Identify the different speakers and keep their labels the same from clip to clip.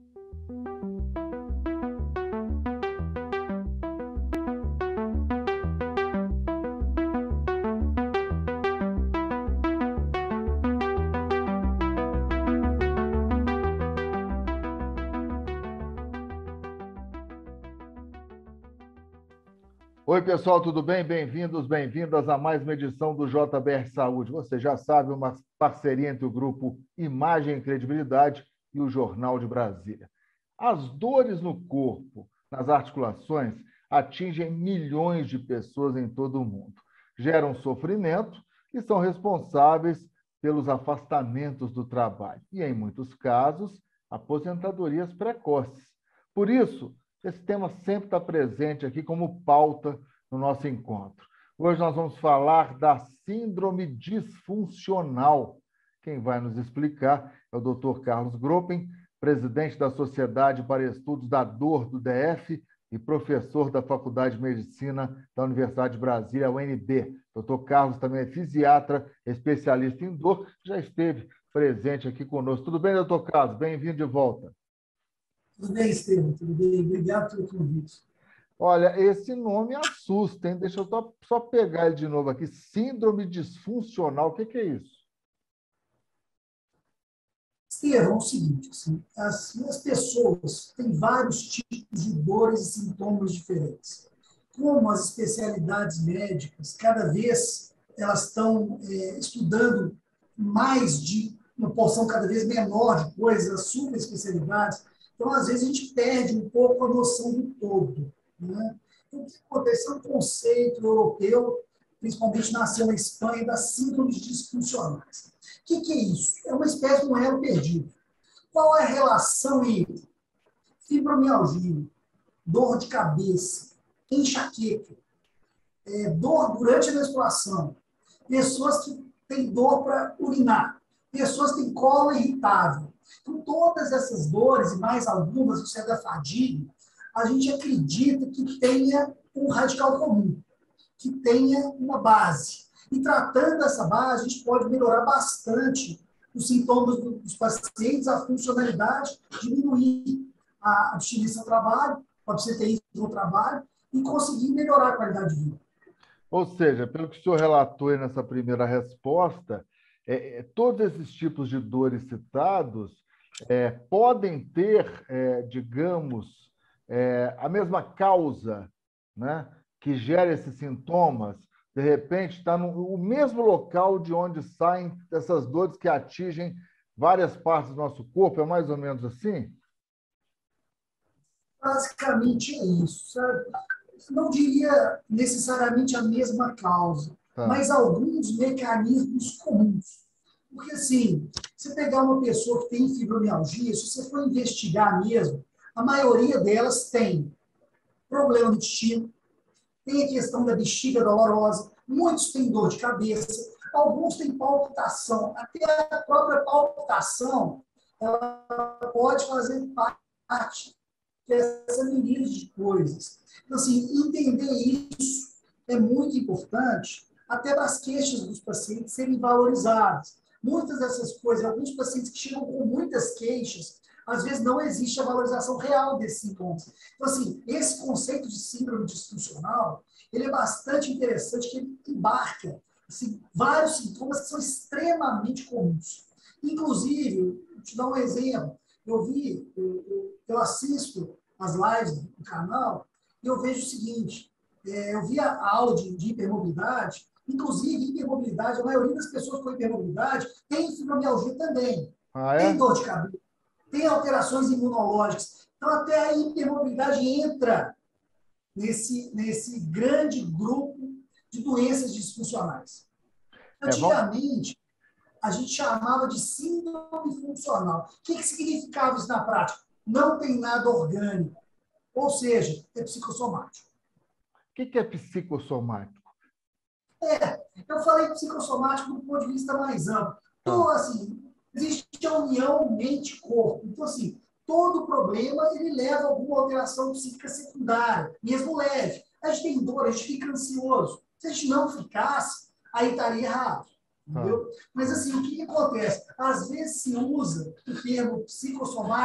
Speaker 1: Oi, pessoal, tudo bem? Bem-vindos, bem-vindas a mais uma edição do JBR Saúde. Você já sabe, uma parceria entre o grupo Imagem e Credibilidade e o Jornal de Brasília. As dores no corpo, nas articulações, atingem milhões de pessoas em todo o mundo. Geram sofrimento e são responsáveis pelos afastamentos do trabalho e, em muitos casos, aposentadorias precoces. Por isso, esse tema sempre está presente aqui como pauta no nosso encontro. Hoje nós vamos falar da síndrome disfuncional. Quem vai nos explicar é o Dr. Carlos Groppen, presidente da Sociedade para Estudos da Dor do DF e professor da Faculdade de Medicina da Universidade de Brasília, UNB. Dr. Carlos também é fisiatra, especialista em dor, já esteve presente aqui conosco. Tudo bem, doutor Carlos? Bem-vindo de volta.
Speaker 2: Tudo bem, Estevam? Tudo bem? Obrigado pelo convite.
Speaker 1: Olha, esse nome assusta, hein? Deixa eu só pegar ele de novo aqui. Síndrome disfuncional, o que é isso?
Speaker 2: Estevam, é o seguinte, assim, as pessoas têm vários tipos de dores e sintomas diferentes. Como as especialidades médicas, cada vez elas estão estudando mais de uma porção cada vez menor de coisas, as subespecialidades. Então, às vezes, a gente perde um pouco a noção do todo. Né? Então, o que acontece é um conceito europeu, principalmente nasceu na Espanha, das síndromes disfuncionais. O que é isso? É uma espécie de um elo perdido. Qual é a relação entre fibromialgia, dor de cabeça, enxaqueca, dor durante a menstruação, pessoas que têm dor para urinar, pessoas que têm colo irritável? Então, todas essas dores, e mais algumas, você é da fadiga, a gente acredita que tenha um radical comum, que tenha uma base. E tratando essa base, a gente pode melhorar bastante os sintomas dos pacientes, a funcionalidade, diminuir a abstinência ao trabalho, o absenteísmo no trabalho, e conseguir melhorar a qualidade de vida.
Speaker 1: Ou seja, pelo que o senhor relatou aí nessa primeira resposta, todos esses tipos de dores citados podem ter, digamos, a mesma causa, né, que gera esses sintomas, de repente está no mesmo local de onde saem essas dores que atingem várias partes do nosso corpo, é mais ou menos assim?
Speaker 2: Basicamente é isso, sabe? Não diria necessariamente a mesma causa, mas alguns mecanismos comuns. Porque, assim, se pegar uma pessoa que tem fibromialgia, se você for investigar mesmo, a maioria delas tem problema no intestino, tem a questão da bexiga dolorosa, muitos têm dor de cabeça, alguns têm palpitação, até a própria palpitação ela pode fazer parte dessa miríade de coisas. Então, assim, entender isso é muito importante, até para as queixas dos pacientes serem valorizadas. Muitas dessas coisas, alguns pacientes que chegam com muitas queixas, às vezes não existe a valorização real desses sintomas. Então, assim, esse conceito de síndrome disfuncional, ele é bastante interessante, que ele embarca assim, vários sintomas que são extremamente comuns. Inclusive, vou te dar um exemplo, eu assisto as lives do canal e eu vejo o seguinte, eu vi a aula de hipermobilidade, inclusive hipermobilidade, a maioria das pessoas com hipermobilidade tem fibromialgia também, tem dor de cabeça, tem alterações imunológicas. Então, até a hipermobilidade entra nesse grande grupo de doenças disfuncionais. Antigamente, a gente chamava de síndrome funcional. O que significava isso na prática? Não tem nada orgânico, ou seja, é psicossomático.
Speaker 1: O que é psicossomático?
Speaker 2: Eu falei psicossomático do ponto de vista mais amplo. Então, assim, existe a união mente-corpo. Então, assim, todo problema ele leva a alguma alteração psíquica secundária, mesmo leve. A gente tem dor, a gente fica ansioso. Se a gente não ficasse, aí estaria errado. Entendeu? Mas, assim, o que acontece? Às vezes se usa o termo psicossomático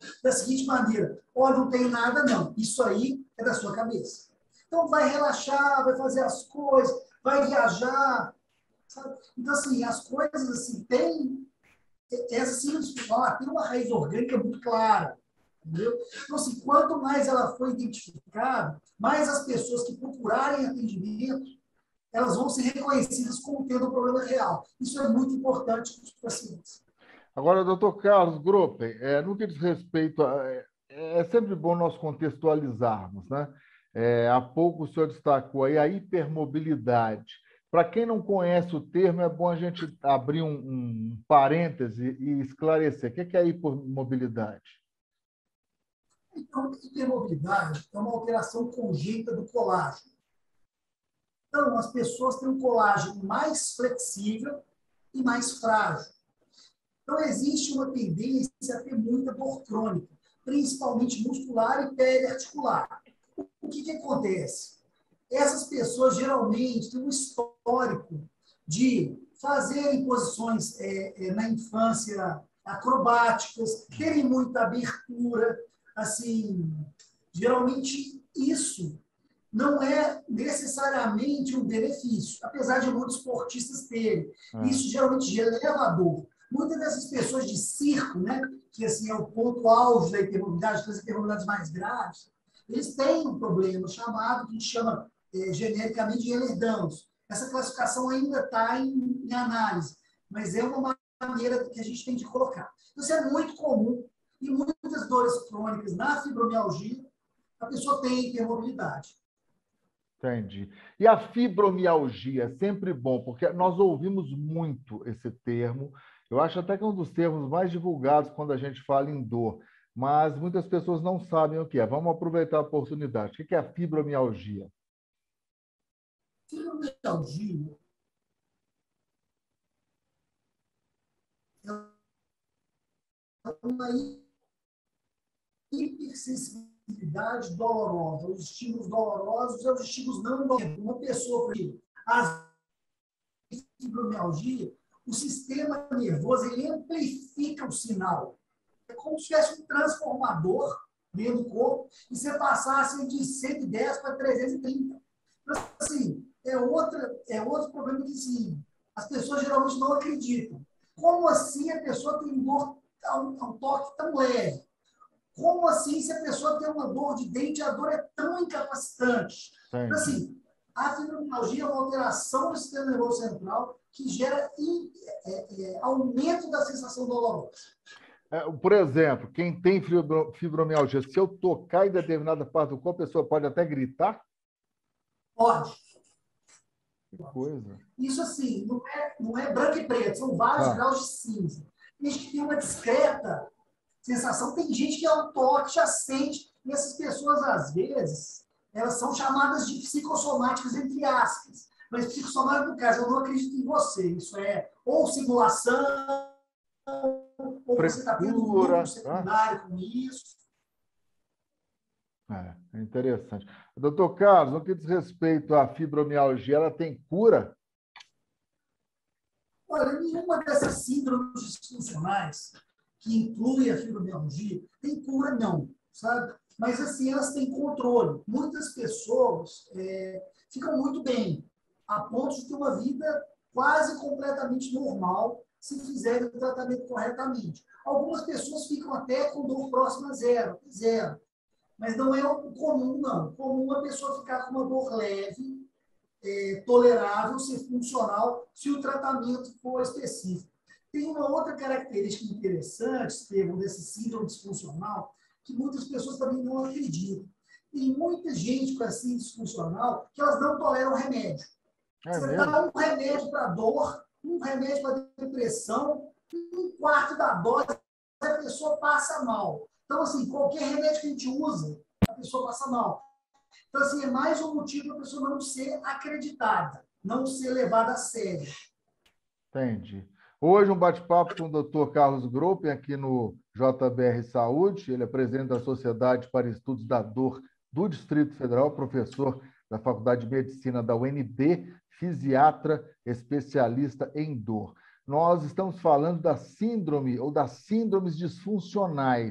Speaker 2: da seguinte maneira: ó, não tem nada, não. Isso aí é da sua cabeça. Então, vai relaxar, vai fazer as coisas, vai viajar, sabe? Então, assim, as coisas, assim, tem essa síndrome espiritual, tem uma raiz orgânica muito clara, entendeu? Então, assim, quanto mais ela for identificada, mais as pessoas que procurarem atendimento, elas vão ser reconhecidas como tendo um problema real. Isso é muito importante para os pacientes.
Speaker 1: Agora, doutor Carlos Gropen, no que diz respeito é sempre bom nós contextualizarmos, né? Há pouco o senhor destacou aí a hipermobilidade. Para quem não conhece o termo, é bom a gente abrir um parêntese e esclarecer. O que é a hipermobilidade?
Speaker 2: Então, a hipermobilidade é uma alteração congênita do colágeno. Então, as pessoas têm um colágeno mais flexível e mais frágil. Então, existe uma tendência a ter muita dor crônica, principalmente muscular e periarticular. O que acontece? Essas pessoas geralmente têm um histórico de fazerem posições na infância acrobáticas, terem muita abertura, assim, geralmente isso não é necessariamente um benefício, apesar de muitos esportistas terem. Isso geralmente eleva a dor. Muitas dessas pessoas de circo, né, que assim é o ponto auge da hipermobilidade, das hipermobilidades mais graves, eles têm um problema chamado, que a gente chama genericamente de Ehlers-Danlos. Essa classificação ainda está em análise, mas é uma maneira que a gente tem de colocar. Isso é muito comum e muitas dores crônicas na fibromialgia, a pessoa tem hipermobilidade.
Speaker 1: Entendi. E a fibromialgia, é sempre bom, porque nós ouvimos muito esse termo. Eu acho até que é um dos termos mais divulgados quando a gente fala em dor, mas muitas pessoas não sabem o que é. Vamos aproveitar a oportunidade. O que é a fibromialgia?
Speaker 2: Fibromialgia é uma hipersensibilidade dolorosa. Os estímulos dolorosos e os estímulos não dolorosos. Uma pessoa, por exemplo, a fibromialgia, o sistema nervoso ele amplifica o sinal. É como se tivesse um transformador dentro do corpo e você passasse de 110 para 330. Então, assim, é outro problema que, sim, as pessoas geralmente não acreditam. Como assim a pessoa tem dor a um toque tão leve? Como assim, se a pessoa tem uma dor de dente, a dor é tão incapacitante? Então, assim, a fibromialgia é uma alteração do sistema nervoso central que gera aumento da sensação dolorosa.
Speaker 1: Por exemplo, quem tem fibromialgia, se eu tocar em determinada parte do corpo, a pessoa pode até gritar?
Speaker 2: Pode.
Speaker 1: Que coisa.
Speaker 2: Isso, assim, não é branco e preto, são vários graus de cinza. Tem gente que tem uma discreta sensação, tem gente que é um toque, já sente, e essas pessoas, às vezes, elas são chamadas de psicossomáticas, entre aspas. Mas psicossomática, no caso, eu não acredito em você. Isso é ou simulação, ou você está tendo um lucro secundário com isso.
Speaker 1: É interessante. Doutor Carlos, no que diz respeito à fibromialgia, ela tem cura?
Speaker 2: Olha, nenhuma dessas síndromes disfuncionais que inclui a fibromialgia tem cura, não, sabe? Mas, assim, elas têm controle. Muitas pessoas ficam muito bem, a ponto de ter uma vida quase completamente normal se fizerem o tratamento corretamente. Algumas pessoas ficam até com dor próxima a zero. Mas não é o comum, não. O comum é a pessoa ficar com uma dor leve, tolerável, ser funcional, se o tratamento for específico. Tem uma outra característica interessante, Estevão, desse síndrome disfuncional, que muitas pessoas também não acreditam. Tem muita gente com síndrome disfuncional que elas não toleram remédio. Você dá um remédio para dor, um remédio para depressão, um quarto da dose, a pessoa passa mal. Então, assim, qualquer remédio que a gente usa, a pessoa passa mal. Então, assim, é mais um motivo para a pessoa não ser acreditada, não ser levada a sério.
Speaker 1: Entendi. Hoje um bate-papo com o Dr. Carlos Gropen aqui no JBR Saúde. Ele é presidente da Sociedade para Estudos da Dor do Distrito Federal, professor da Faculdade de Medicina da UNB, fisiatra especialista em dor. Nós estamos falando da síndrome ou das síndromes disfuncionais.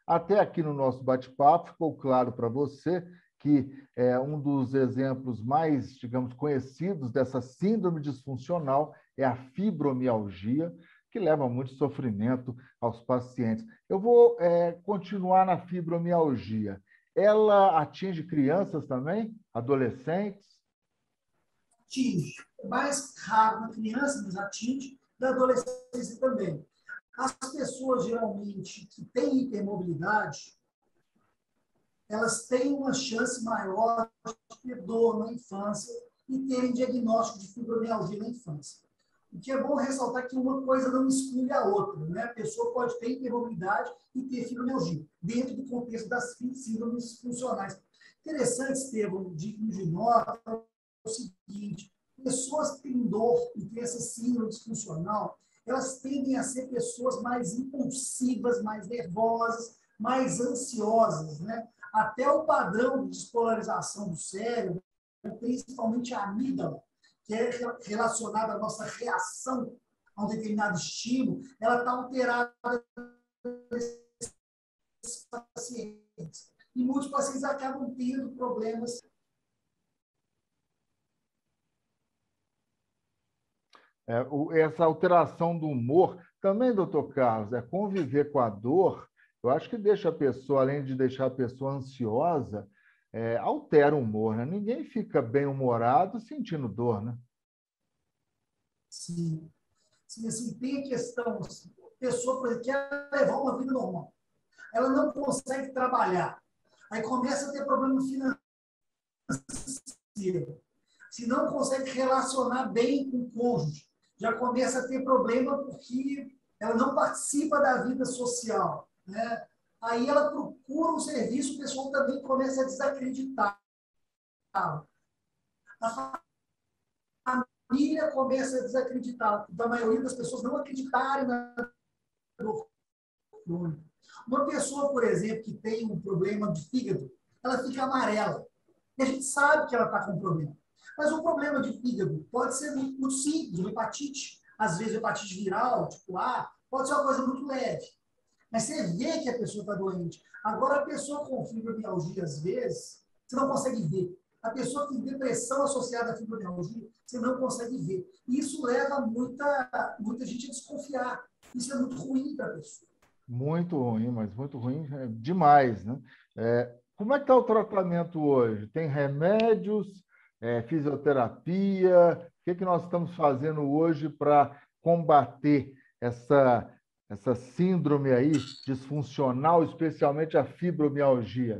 Speaker 1: Até aqui no nosso bate-papo ficou claro para você que um dos exemplos mais, digamos, conhecidos dessa síndrome disfuncional é a fibromialgia, que leva muito sofrimento aos pacientes. Eu vou continuar na fibromialgia. Ela atinge crianças também? Adolescentes?
Speaker 2: Atinge. É mais raro na criança, mas atinge, na adolescência também. As pessoas, geralmente, que têm hipermobilidade, elas têm uma chance maior de ter dor na infância e terem diagnóstico de fibromialgia na infância. O que é bom ressaltar que uma coisa não exclui a outra, né? A pessoa pode ter hipermobilidade e ter fibromialgia, dentro do contexto das síndromes funcionais. Interessante, Estevão, de nota, é o seguinte: pessoas que têm dor e têm essa síndrome disfuncional, elas tendem a ser pessoas mais impulsivas, mais nervosas, mais ansiosas, né? Até o padrão de despolarização do cérebro, principalmente a amígdala, que é relacionada à nossa reação a um determinado estímulo, ela está alterada nesses pacientes. E muitos pacientes acabam tendo problemas.
Speaker 1: Essa alteração do humor também, doutor Carlos, conviver com a dor, eu acho que deixa a pessoa, além de deixar a pessoa ansiosa, altera o humor, né? Ninguém fica bem-humorado sentindo dor, né?
Speaker 2: Sim. Sim, assim, tem a questão, assim, a pessoa, por exemplo, quer levar uma vida normal. Ela não consegue trabalhar. Aí começa a ter problema financeiro. Se não consegue relacionar bem com o cônjuge, já começa a ter problema porque ela não participa da vida social, né? Aí ela procura um serviço, o pessoal também começa a desacreditar. A família começa a desacreditar. Então, a maioria das pessoas não acreditarem na dor crônica. Uma pessoa, por exemplo, que tem um problema de fígado, ela fica amarela. E a gente sabe que ela está com um problema. Mas o problema de fígado pode ser muito, muito simples, uma hepatite, às vezes hepatite viral, tipo A, pode ser uma coisa muito leve. Mas você vê que a pessoa está doente. Agora, a pessoa com fibromialgia, às vezes, você não consegue ver. A pessoa que tem depressão associada à fibromialgia, você não consegue ver. E isso leva muita gente a desconfiar. Isso é muito ruim para a pessoa.
Speaker 1: Muito ruim, mas muito ruim demais, né? Como é que está o tratamento hoje? Tem remédios, fisioterapia? O que nós estamos fazendo hoje para combater essa síndrome aí disfuncional, especialmente a fibromialgia?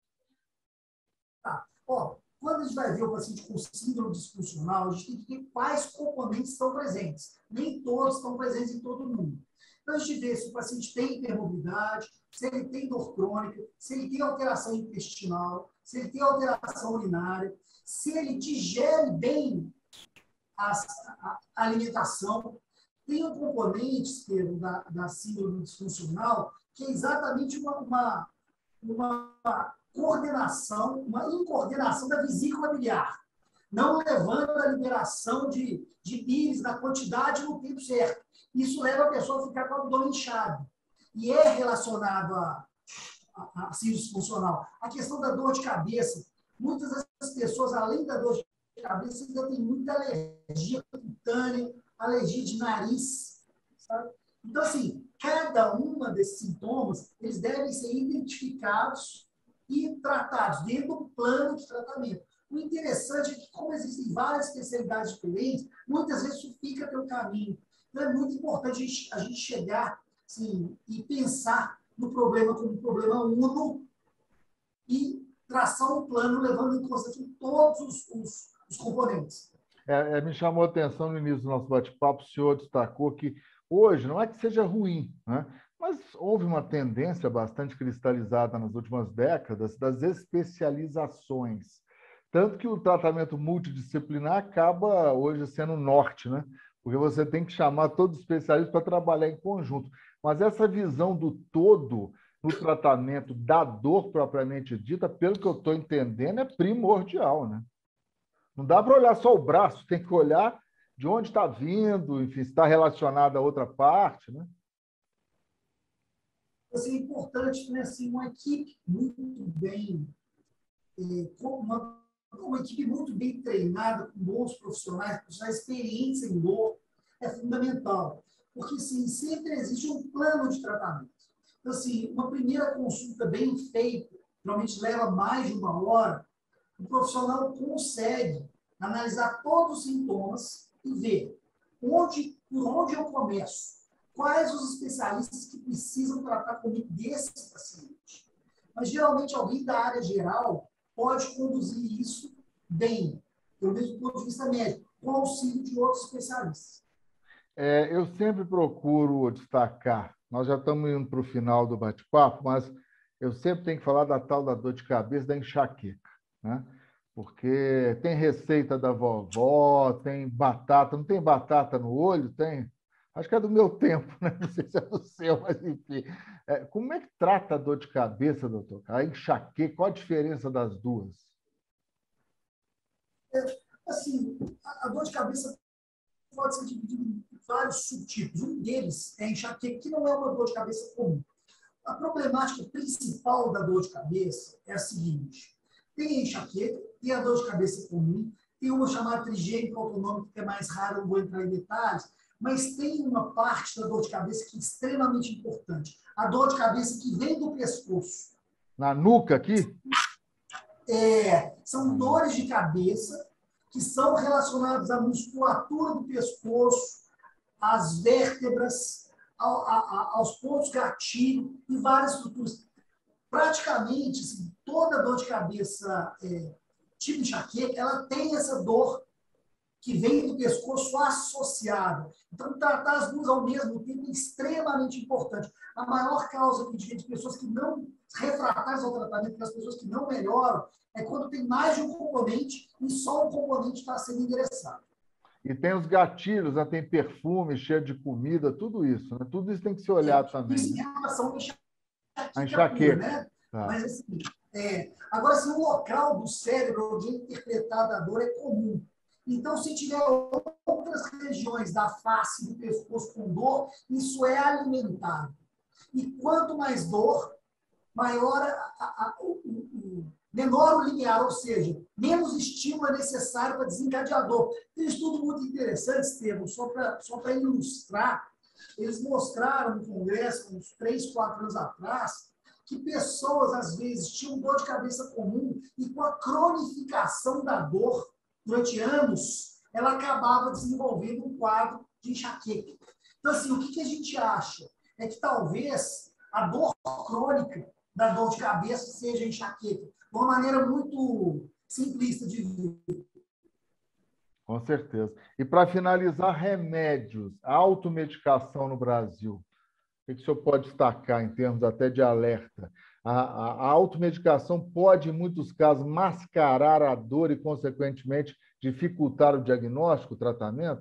Speaker 2: Tá. Ó, quando a gente vai ver o paciente com síndrome disfuncional, a gente tem que ver quais componentes estão presentes. Nem todos estão presentes em todo mundo. Então, a gente vê se o paciente tem hipermobilidade, se ele tem dor crônica, se ele tem alteração intestinal, se ele tem alteração urinária, se ele digere bem a alimentação. Tem um componente, Pedro, da síndrome disfuncional, que é exatamente uma coordenação, uma incoordenação da vesícula biliar, não levando a liberação de bile na quantidade e no tempo certo. Isso leva a pessoa a ficar com o abdômen inchado. E é relacionado a síndrome disfuncional. A questão da dor de cabeça. Muitas das pessoas, além da dor de cabeça, ainda tem muita alergia cutânea, alergia de nariz. Sabe? Então, assim, cada uma desses sintomas, eles devem ser identificados e tratados dentro do plano de tratamento. O interessante é que, como existem várias especialidades diferentes, muitas vezes isso fica pelo caminho. Então, é muito importante a gente chegar assim, e pensar no problema como um problema uno e traçar um plano levando em consideração todos os componentes.
Speaker 1: Me chamou a atenção no início do nosso bate-papo, o senhor destacou que hoje, não é que seja ruim, né? Mas houve uma tendência bastante cristalizada nas últimas décadas das especializações. Tanto que o tratamento multidisciplinar acaba hoje sendo o norte, né? Porque você tem que chamar todos os especialistas para trabalhar em conjunto. Mas essa visão do todo no tratamento da dor propriamente dita, pelo que eu estou entendendo, é primordial, né? Não dá para olhar só o braço, tem que olhar de onde está vindo, enfim, se está relacionado a outra parte, né?
Speaker 2: assim, é importante, né, assim, uma equipe muito bem, uma equipe muito bem treinada, com bons profissionais experientes em dor, é fundamental. Porque, assim, sempre existe um plano de tratamento. Então, assim, uma primeira consulta bem feita, normalmente leva mais de 1 hora, o profissional consegue analisar todos os sintomas e ver por onde eu começo, quais os especialistas que precisam tratar comigo desse paciente. Mas, geralmente, alguém da área geral pode conduzir isso bem, pelo menos do ponto de vista médico, com auxílio de outros especialistas.
Speaker 1: Eu sempre procuro destacar, nós já estamos indo para o final do bate-papo, mas eu sempre tenho que falar da tal da dor de cabeça, da enxaqueca, né? Porque tem receita da vovó, tem batata, não tem batata no olho? Tem. Acho que é do meu tempo, né? Não sei se é do seu, mas enfim. Como é que trata a dor de cabeça, doutor? A enxaqueca, qual a diferença das duas?
Speaker 2: Assim, a dor de cabeça pode ser dividida em vários subtipos. Um deles é a enxaqueca, que não é uma dor de cabeça comum. A problemática principal da dor de cabeça é a seguinte: tem a enxaqueca, tem a dor de cabeça comum, tem uma chamada trigênica autonômica, que é mais rara, não vou entrar em detalhes, mas tem uma parte da dor de cabeça que é extremamente importante. A dor de cabeça que vem do pescoço.
Speaker 1: Na nuca aqui?
Speaker 2: São dores de cabeça que são relacionadas à musculatura do pescoço, às vértebras, aos pontos gatilho e várias estruturas. Praticamente, assim, toda dor de cabeça tipo enxaqueca, ela tem essa dor que vem do pescoço associada. Então, tratar as duas ao mesmo tempo é extremamente importante. A maior causa de pessoas que não refratárias ao tratamento, das pessoas que não melhoram, é quando tem mais de um componente e só um componente está sendo endereçado.
Speaker 1: E tem os gatilhos, né? Tem perfume, cheio de comida, tudo isso, né? Tudo isso tem que ser olhado também.
Speaker 2: Isso
Speaker 1: né?
Speaker 2: em relação
Speaker 1: A enxaqueca.
Speaker 2: né?
Speaker 1: Tá.
Speaker 2: Mas, assim, agora, assim, o local do cérebro onde é interpretada a dor é comum. Então, se tiver outras regiões da face do pescoço com dor, isso é alimentado. E quanto mais dor, maior menor o limiar, ou seja, menos estímulo é necessário para desencadear a dor. Tem um estudo muito interessante, Estevam, só para ilustrar. Eles mostraram no congresso, uns 3, 4 anos atrás, que pessoas, às vezes, tinham dor de cabeça comum e com a cronificação da dor, durante anos, ela acabava desenvolvendo um quadro de enxaqueca. Então, assim, o que a gente acha? É que talvez a dor crônica da dor de cabeça seja enxaqueca. De uma maneira muito simplista de ver.
Speaker 1: Com certeza. E para finalizar, remédios, automedicação no Brasil. O que o senhor pode destacar em termos até de alerta? A automedicação pode, em muitos casos, mascarar a dor e, consequentemente, dificultar o diagnóstico, o tratamento?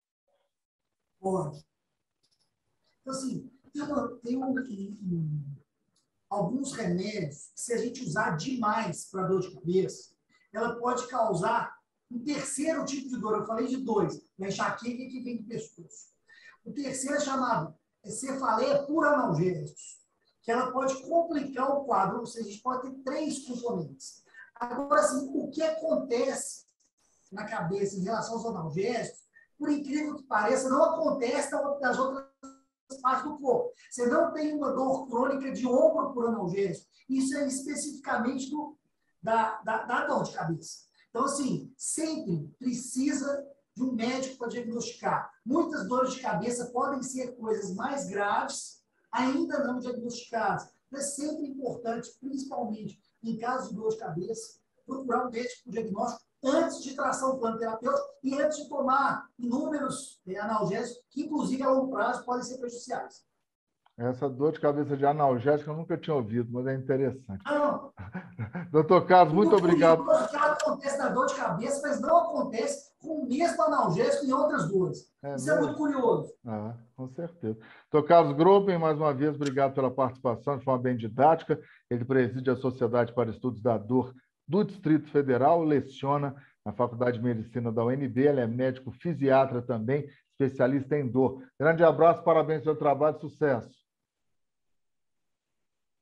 Speaker 2: Pode. Então, assim, tem alguns remédios que, se a gente usar demais para dor de cabeça, ela pode causar um terceiro tipo de dor. Eu falei de 2, a enxaqueca que vem do pescoço. O terceiro é chamado cefaleia por analgésicos, que ela pode complicar o quadro, ou seja, a gente pode ter 3 componentes. Agora, assim, o que acontece na cabeça em relação aos analgésicos, por incrível que pareça, não acontece das outras partes do corpo. Você não tem uma dor crônica de ombro por analgésico. Isso é especificamente da dor de cabeça. Então, assim, sempre precisa de um médico para diagnosticar. Muitas dores de cabeça podem ser coisas mais graves, ainda não diagnosticadas. É sempre importante, principalmente em casos de dor de cabeça, procurar um médico para diagnóstico antes de traçar um plano terapêutico e antes de tomar inúmeros analgésicos, que, inclusive, a longo prazo, podem ser prejudiciais.
Speaker 1: Essa dor de cabeça de analgésico eu nunca tinha ouvido, mas é interessante.
Speaker 2: Não.
Speaker 1: Doutor Carlos, muito obrigado.
Speaker 2: Que ela acontece na dor de cabeça, mas não acontece com o mesmo analgésico em outras dores. Isso é muito curioso.
Speaker 1: Com certeza. Doutor Carlos Gruppen, mais uma vez, obrigado pela participação de forma bem didática. Ele preside a Sociedade para Estudos da Dor do Distrito Federal, leciona na Faculdade de Medicina da UNB, ele é médico fisiatra também, especialista em dor. Grande abraço, parabéns pelo trabalho, sucesso.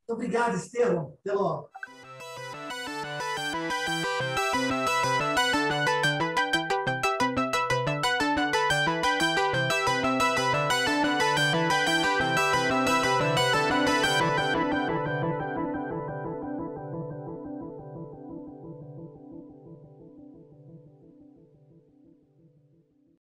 Speaker 2: obrigado, Estevão. Até logo.